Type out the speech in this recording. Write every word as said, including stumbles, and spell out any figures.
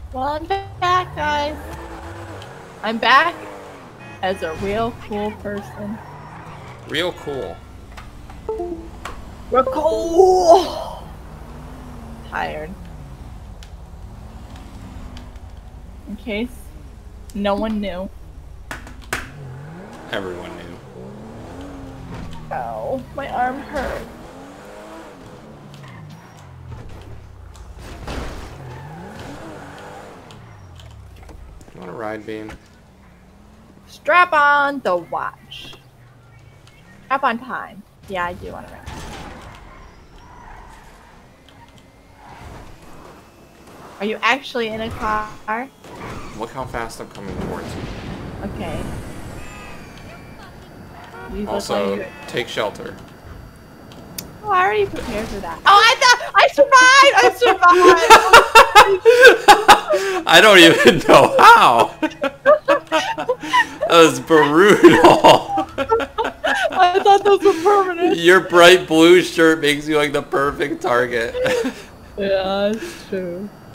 Well, I'm back, guys. I'm back as a real cool person. Real cool. Real cool. Tired. In case no one knew. Everyone knew. Oh, my arm hurt. You want a ride, Bean? Strap on the watch. Strap on time. Yeah, I do want to ride. Are you actually in a car? Look how fast I'm coming towards you. Okay. You look Also, like take shelter. oh, I already prepared for that. Oh, I thought I survived! I survived! I don't even know how. That was brutal. I thought those were permanent. Your bright blue shirt makes you like the perfect target. Yeah, that's true.